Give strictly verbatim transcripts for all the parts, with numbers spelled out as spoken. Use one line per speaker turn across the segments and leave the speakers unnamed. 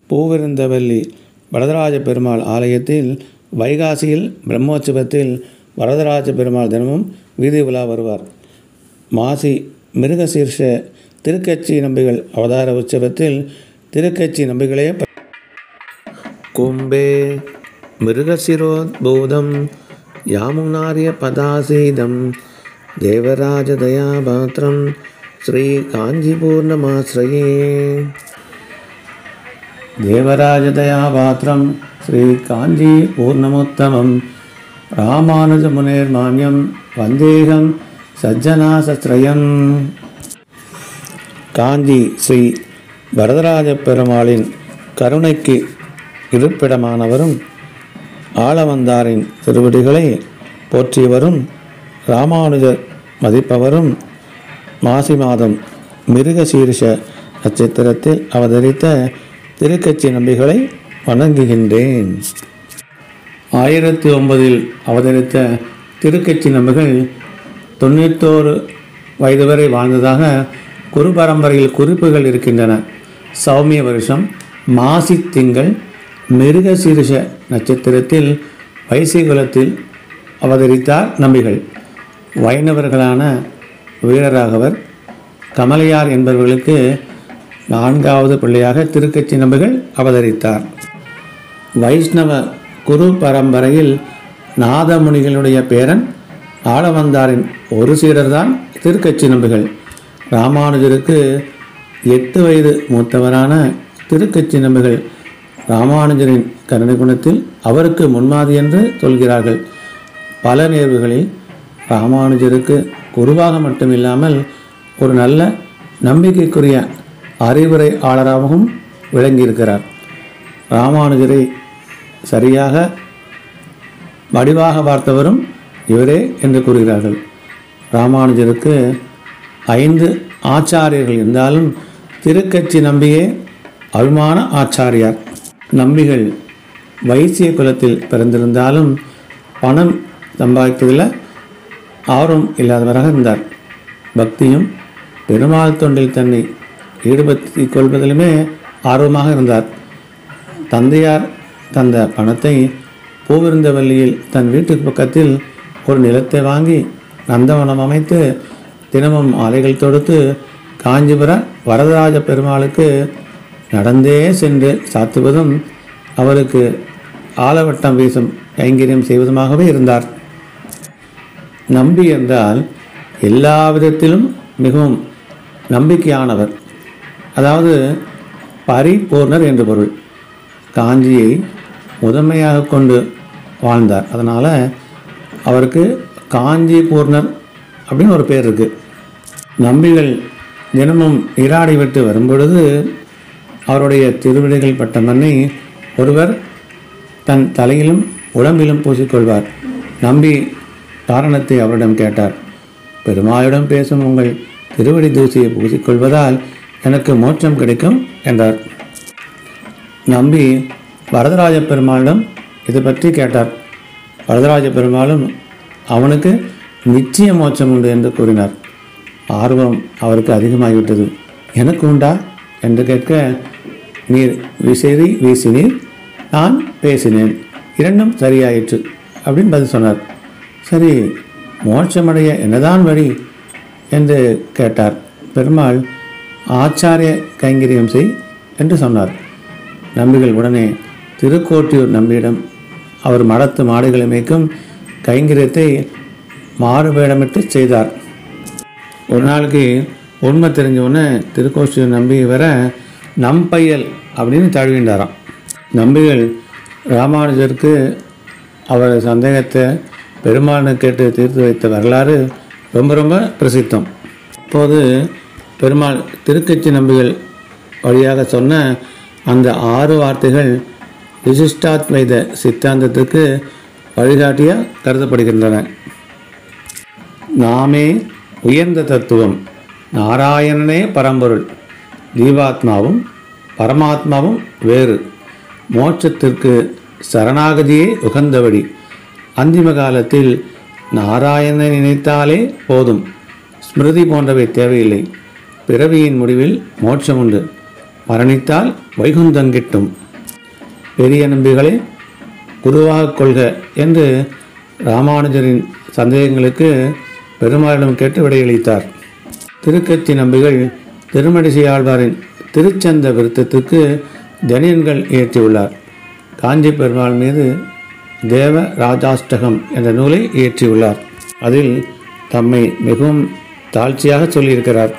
பூவிருந்தவல்லி வரதராஜ பெருமாள் ஆலயத்தில் வைகாசியில் பிரம்மோற்சவத்தில் வரதராஜ பெருமாள் தினமும் வீதி உலா வருவார். மாசி மிருகசீர்ஷ திருக்கச்சி நம்பிகள் அவதார உற்சவத்தில் திருக்கச்சி நம்பிகளே கும்பே மிருகசிரோத்பூதம் யாமுனாரிய பதாசீதம் தேவராஜ தயாபாத்திரம் ஸ்ரீ காஞ்சிபூர்ணமாஸ்ரயே. தேவராஜ தயாபாத்திரம் ஸ்ரீ காஞ்சி பூர்ணமுத்தமம் ராமானுஜ முனேர்மான்யம் வந்தேகம் சஜ்ஜனாசஸ்ரயம். காஞ்சி ஸ்ரீ வரதராஜ பெருமாளின் கருணைக்கு இருப்பிடமானவரும் ஆளவந்தாரின் திருவடிகளை போற்றியவரும் ராமானுஜர் மதிப்பவரும் மாசி மாதம் மிருகசீர்ஷ நட்சத்திரத்தில் அவதரித்த திருக்கச்சி நம்பிகளை வணங்குகின்றேன். ஆயிரத்தி ஒன்பதில் அவதரித்த திருக்கச்சி நம்பிகள் தொண்ணூத்தோரு வயது வரை வாழ்ந்ததாக குரு பரம்பரையில் குறிப்புகள் இருக்கின்றன. சௌமிய வருஷம் மாசி திங்கள் மிருகசீர்ஷ நட்சத்திரத்தில் வைசிகுலத்தில் அவதரித்தார் நம்பிகள். வைணவர்களான வீரராகவர், கமலையார் என்பவர்களுக்கு நான்காவது பிள்ளையாக திருக்கச்சி நம்பிகள் அவதரித்தார். வைஷ்ணவ குரு பரம்பரையில் நாதமுனிகளுடைய பேரன் ஆளவந்தாரின் ஒரு சீடர்தான் திருக்கச்சி நம்பிகள். ராமானுஜருக்கு எட்டு வயது மூத்தவரான திருக்கச்சி நம்பிகள் ராமானுஜரின் கருணை குணத்தில் அவருக்கு முன்மாதிரி என்று சொல்கிறார்கள். பல நேர்வுகளில் ராமானுஜருக்கு குருவாக மட்டுமில்லாமல் ஒரு நல்ல நம்பிக்கைக்குரிய அறிவுரையாளராகவும் விளங்கியிருக்கிறார். ராமானுஜரை சரியாக வடிவாக பார்த்தவரும் இவரே என்று கூறுகிறார்கள். ராமானுஜருக்கு ஐந்து ஆச்சாரியர்கள் இருந்தாலும் திருக்கச்சி நம்பியே அபிமான ஆச்சாரியார். நம்பிகள் வைசிய குலத்தில் பிறந்திருந்தாலும் பணம் சம்பாதிப்பதில் ஆர்வம் இல்லாதவராக இருந்தார். பக்தியும் பெருமாள் தொண்டில் தன்னை ஈடுபடுத்தி கொள்வதிலுமே ஆர்வமாக இருந்தார். தந்தையார் தந்த பணத்தை பூவிருந்தவல்லியில் தன் வீட்டுக்கு பக்கத்தில் ஒரு நிலத்தை வாங்கி நந்தவனம் அமைத்து தினமும் ஆலைகள் தொடுத்து காஞ்சிபுர வரதராஜ பெருமாளுக்கு நடந்தே சென்று சாத்துவதும் அவருக்கு ஆலவட்டம் வீசும் கைங்கரியம் செய்வதுமாகவே இருந்தார். நம்பி என்றால் எல்லா விதத்திலும் மிகவும் நம்பிக்கையானவர், அதாவது பரிபூர்ணர் என்று பொருள். காஞ்சியை முதன்மையாக கொண்டு வாழ்ந்தார். அதனால் அவருக்கு காஞ்சி பூர்ணர் அப்படின்னு ஒரு பேர் இருக்குது. நம்பிகள் தினமும் நீராடி விட்டு வரும்பொழுது அவருடைய திருவிடைகள் பட்ட மண்ணை ஒருவர் தன் தலையிலும் உடம்பிலும் பூசிக்கொள்வார். நம்பி காரணத்தை அவரிடம் கேட்டார். பெருமாளிடம் பேசும் உங்கள் திருவடி தூசியை பூசிக்கொள்வதால் எனக்கு மோட்சம் கிடைக்கும் என்றார். நம்பி வரதராஜ பெருமாளிடம் இது பற்றி கேட்டார். வரதராஜ பெருமாளும் அவனுக்கு நிச்சய மோட்சம் உண்டு என்று கூறினார். ஆர்வம் அவருக்கு அதிகமாகிவிட்டது. எனக்கு உண்டா என்று கேட்க, நீர் விசிறி வீசினீர், நான் பேசினேன், இரண்டும் சரியாயிற்று அப்படின்னு பதில் சொன்னார். சரி, மோட்சமடைய என்னதான் வழி என்று கேட்டார். பெருமாள் ஆச்சாரிய கைங்கரியம் செய் என்று சொன்னார். நம்பிகள் உடனே திருக்கோட்டியூர் நம்பியிடம் அவர் மடத்து மாடுகளை மேய்க்கும் கைங்கரியத்தை மாறுவேடமிட்டு செய்தார். ஒரு நாளைக்கு உண்மை தெரிஞ்சவுடனே திருக்கோட்டியூர் நம்பி வர நம்பையல் அப்படின்னு தழுவிண்டாராம். நம்பிகள் ராமானுஜருக்கு அவர் சந்தேகத்தை பெருமாள்னு கேட்டு தீர்த்து வைத்த வரலாறு ரொம்ப ரொம்ப பிரசித்தம். இப்போது பெருமாள் திருக்கச்சி நம்பிகள் வழியாக சொன்ன அந்த ஆறு வார்த்தைகள் விசிஷ்டாத்வைத சித்தாந்தத்துக்கு வழிகாட்டியாக கருதப்படுகின்றன. நாமே உயர்ந்த தத்துவம், நாராயணனே பரம்பொருள், ஜீவாத்மாவும் பரமாத்மாவும் வேறு, மோட்சத்திற்கு சரணாகதியே உகந்தபடி, அந்திம காலத்தில் நாராயணனை நினைத்தாலே போதும், ஸ்மிருதி போன்றவை தேவையில்லை, பிறவியின் முடிவில் மோட்சம் உண்டு, மரணித்தால் வைகுந்தம் கிட்டும். பெரிய நம்பிகளை குருவாக கொள்க என்று ராமானுஜரின் சந்தேகங்களுக்கு பெருமாளிடம் கேட்டு விடையளித்தார். திருக்கச்சி நம்பிகள் திருமழிசை ஆழ்வாரின் திருச்சந்த விருத்தத்துக்கு ஜனியன்கள் இயற்றியுள்ளார். காஞ்சி பெருமாள் மீது தேவ ராஜாஷ்டகம் என்ற நூலை இயற்றியுள்ளார். அதில் தம்மை மிகவும் தாழ்ச்சியாக சொல்லியிருக்கிறார்.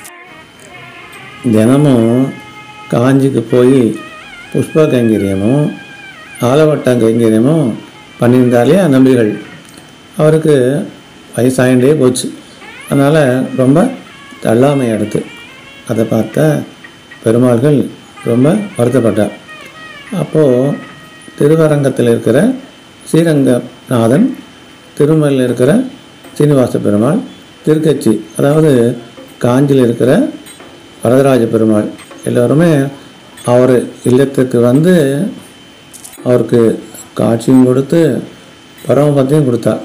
தினமும் காஞ்சிக்கு போய் புஷ்ப கைங்கரியமும் ஆலவட்ட கைங்கரியமும் பண்ணியிருந்தாலே நம்பிகள். அவருக்கு வயசாயிண்டே போச்சு. அதனால் ரொம்ப தள்ளாமை எடுத்து அதை பார்த்த பெருமாள்கள் ரொம்ப வருத்தப்பட்டார். அப்போது திருவரங்கத்தில் இருக்கிற ஸ்ரீரங்கநாதன், திருமலையில் இருக்கிற சீனிவாச பெருமாள், திருக்கச்சி அதாவது காஞ்சியில் இருக்கிற வரதராஜ பெருமாள் எல்லோருமே அவர் இல்லத்துக்கு வந்து அவருக்கு காட்சியும் கொடுத்து பரமபத்தையும் கொடுத்தார்.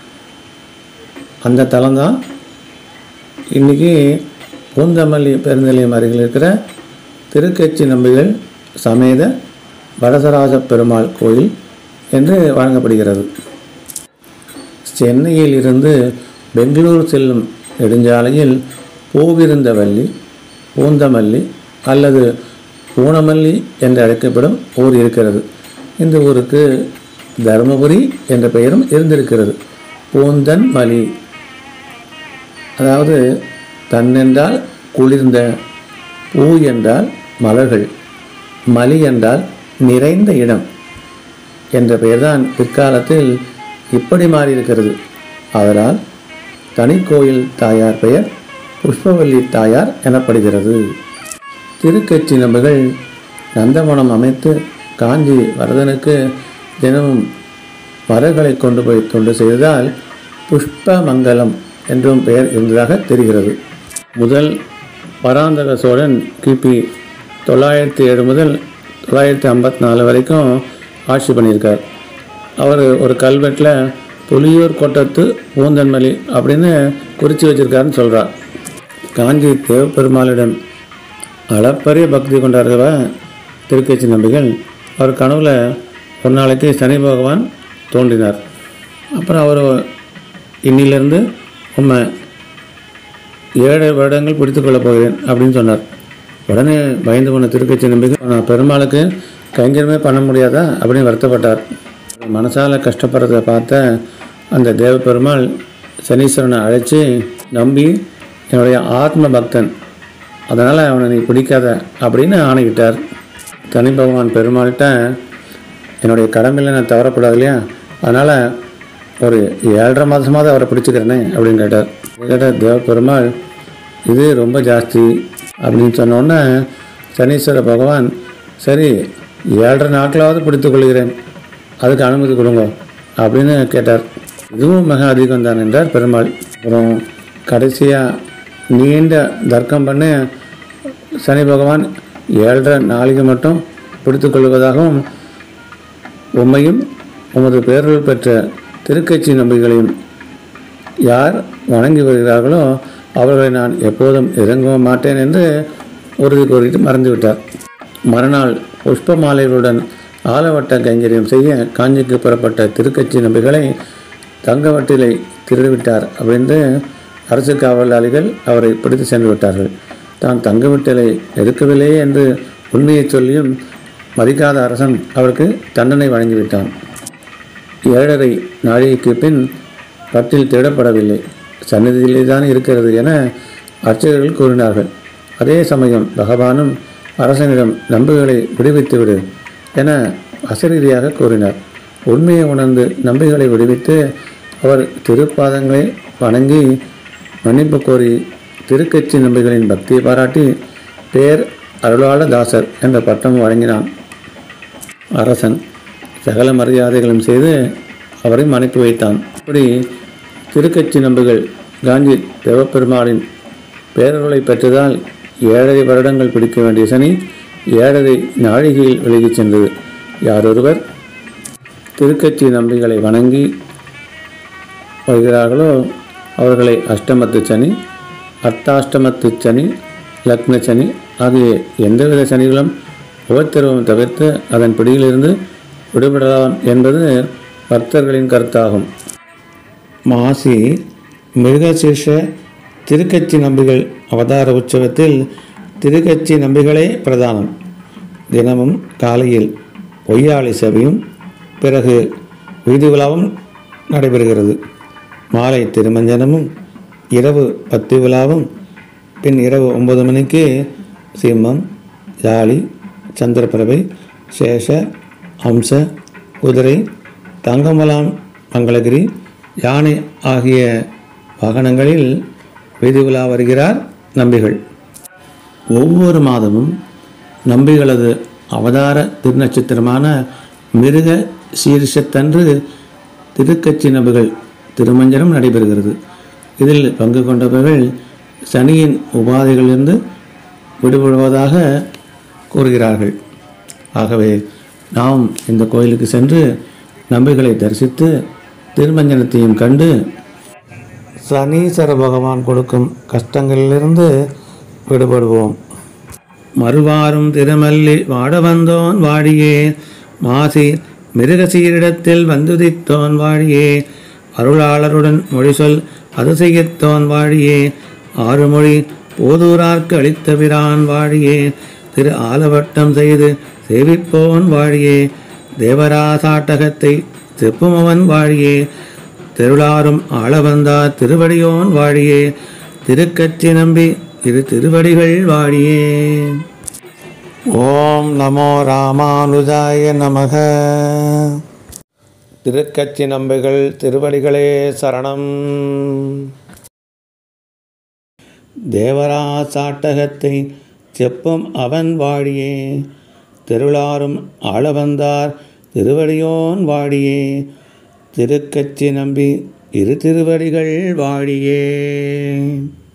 அந்த தலம்தான் இன்றைக்கி பூந்தமல்லி பெருநிலையம் அருகில் இருக்கிற திருக்கச்சி நம்பிகள் சமேத வரதராஜ பெருமாள் கோயில் என்று வழங்கப்படுகிறது. சென்னையில் இருந்து பெங்களூர் செல்லும் நெடுஞ்சாலையில் பூவிருந்தவல்லி, பூந்தமல்லி அல்லது பூனமல்லி என்று அழைக்கப்படும் ஊர் இருக்கிறது. இந்த ஊருக்கு தருமபுரி என்ற பெயரும் இருந்திருக்கிறது. பூந்தன் மலி, அதாவது தன் என்றால் குளிர்ந்த, பூ என்றால் மலர்கள், மலி என்றால் நிறைந்த இடம் என்ற பெயர்தான் பிற்காலத்தில் இப்படி மாறியிருக்கிறது. அதனால் தனிக்கோயில் தாயார் பெயர் புஷ்பவல்லி தாயார் எனப்படுகிறது. திருக்கச்சி நம்பிகள் நந்தவனம் அமைத்து காஞ்சி வரதனுக்கு தினமும் மரங்களை கொண்டு போய் தொண்டு செய்ததால் புஷ்பமங்கலம் என்றும் பெயர் இருந்ததாக தெரிகிறது. முதல் பராந்தக சோழன் கிபி தொள்ளாயிரத்தி ஏழு முதல் தொள்ளாயிரத்தி ஐம்பத்தி நாலு வரைக்கும் ஆட்சி பண்ணியிருக்கார். அவர் ஒரு கல்வெட்டில் புலியூர் கோட்டத்து பூந்தன்மலி அப்படின்னு குறித்து வச்சிருக்காருன்னு சொல்கிறார். காஞ்சி தேவப்பெருமாளிடம் அளப்பரிய பக்தி கொண்டாடுகிற திருக்கச்சி நம்பிகள் அவர் கனவுல ஒரு நாளைக்கு சனி பகவான் தோன்றினார். அப்புறம் அவர் இன்னிலிருந்து உண்மை ஏழு வருடங்கள் பிடித்து கொள்ளப் போகிறேன் அப்படின்னு சொன்னார். உடனே பயந்து போன திருக்கச்சி நம்பிக்கை நான் பெருமாளுக்கு கைங்கரமே பண்ண முடியாதா அப்படின்னு வருத்தப்பட்டார். மனசால் கஷ்டப்படுறதை பார்த்த அந்த தேவ பெருமாள் சனீஸ்வரனை அழைச்சி, நம்பி என்னுடைய ஆத்ம பக்தன், அதனால் அவனை நீ பிடிக்காத அப்படின்னு ஆணையிட்டார். சனி பகவான் பெருமாள்கிட்ட என்னுடைய கடமையில் நான் தவறக்கூடாது இல்லையா, அதனால் ஒரு ஏழரை மாதமாவது அவரை பிடிச்சிக்கிறேனே அப்படின்னு கேட்டார். கேட்ட தேவ பெருமாள் இது ரொம்ப ஜாஸ்தி அப்படின்னு சொன்னோடனே சனீஸ்வர பகவான் சரி ஏழரை நாட்களாவது பிடித்து கொள்கிறேன், அதுக்கு அனுமதி கொடுங்க அப்படின்னு கேட்டார். இதுவும் மிக அதிகம் தான் என்றார் பெருமாள். அப்புறம் கடைசியாக நீண்ட தர்க்கம் பண்ணி சனி பகவான் ஏழரை நாளைக்கு மட்டும் பிடித்து கொள்வதாகவும் உம்மையும் உமது பேரருள் பெற்ற திருக்கச்சி நம்பிகளையும் யார் வணங்கி வருகிறார்களோ அவர்களை நான் எப்போதும் இறங்கவும் மாட்டேன் என்று உறுதி கூறிட்டு மறந்துவிட்டார். மறுநாள் புஷ்ப மாலைகளுடன் ஆலவட்ட கைங்கரியம் செய்ய காஞ்சிக்கு புறப்பட்ட திருக்கச்சி நம்பிகளை தங்கவட்டிலை திருடிவிட்டார் அப்படின்னு அரசு காவலாளிகள் அவரை பிடித்து சென்று விட்டார்கள். தான் தங்கவட்டிலை எடுக்கவில்லையே என்று உண்மையை சொல்லியும் மதிக்காத அரசன் அவருக்கு தண்டனை வழங்கிவிட்டான். ஏழரை நாழிகைக்கு பின் பட்டில் தேடப்படவில்லை, சந்நிதியிலே தான் இருக்கிறது என அர்ச்சகர்கள் கூறினார்கள். அதே சமயம் பகவானும் அரசனிடம் நம்பிகளை விடுவித்துவிடு என அசரீதியாக கூறினார். உண்மையை உணர்ந்து நம்பிகளை விடுவித்து அவர் திருப்பாதங்களை வணங்கி மன்னிப்பு கோரி திருக்கச்சி நம்பிகளின் பக்தியை பாராட்டி பேர் அருளாள தாசர் என்ற பட்டம் வழங்கினான். அரசன் சகல மரியாதைகளும் செய்து அவரை அனுப்பி வைத்தான். இப்படி திருக்கச்சி நம்பிகள் காஞ்சி தேவப்பெருமாளின் பேரருளை பெற்றதால் ஏழரை வருடங்கள் பிடிக்க வேண்டிய சனி ஏழரை நாழிகையில் விலகிச் சென்றது. யாரொருவர் திருக்கச்சி நம்பிகளை வணங்கி வருகிறார்களோ அவர்களை அஷ்டமத்து சனி, அர்த்தாஷ்டமத்து சனி, லக்ன சனி அது எந்தவித சனிகளும் உபத்திரவம் தவிர்த்து அதன் பிடியிலிருந்து விடுபடலாம் என்பது பக்தர்களின் கருத்தாகும். மாசி மிருகசீர்ஷ திருக்கச்சி நம்பிகள் அவதார உற்சவத்தில் திருக்கச்சி நம்பிகளே பிரதானம். தினமும் காலையில் ஒய்யாளி சபையும் பிறகு வீதி விழாவும் நடைபெறுகிறது. மாலை திருமஞ்சனமும் இரவு பத்து விழாவும் பின் இரவு ஒன்பது மணிக்கு சிம்மம், யாழி, சந்திரபிரபை, சேஷ, அம்ச, குதிரை, தங்கமலாம், மங்களகிரி, யானை ஆகிய வாகனங்களில் வீதி விழா வருகிறார் நம்பிகள். ஒவ்வொரு மாதமும் நம்பிகளது அவதார திருநட்சத்திரமான மிருக சீர்ஷத்தன்று திருக்கச்சி நம்பிகள் திருமஞ்சனம் நடைபெறுகிறது. இதில் பங்கு கொண்டவர்கள் சனியின் உபாதைகளிலிருந்து விடுபடுவதாக கூறுகிறார்கள். ஆகவே நாம் இந்த கோயிலுக்கு சென்று நம்பிகளை தரிசித்து திருமஞ்சனத்தையும் கண்டு சனீஸ்வர பகவான் கொடுக்கும் கஷ்டங்களிலிருந்து விடுபடுவோம். மறுவாரும் திருமல்லி வாட வந்தோன் வாடியே, மாசி மிருகசீரிடத்தில் வந்துதித்தோன் வாழியே, அருளாளருடன் மொழிசொல் அது செய்யத்தோன் வாழியே, ஆறுமொழி போதூரார்க்கு அளித்த பிரான் வாழியே, திரு ஆலவட்டம் செய்து சேவிப்போன் வாழியே, தேவராசாட்டகத்தை செப்புமவன் வாழியே, திருளாரும் ஆளவந்தார் திருவடியோன் வாழியே, திருக்கச்சி நம்பி இரு திருவடிகள் வாழியே. ஓம் நமோ ராமானுஜாய நமக. திருக்கச்சி நம்பிகள் திருவடிகளே சரணம். தேவராசாட்டகத்தை செப்பும் அவன் வாழியே, திருளாரும் ஆளவந்தார் திருவடியோன் வாழியே, திருக்கச்சி நம்பி இரு திருவடிகள் வாழியே.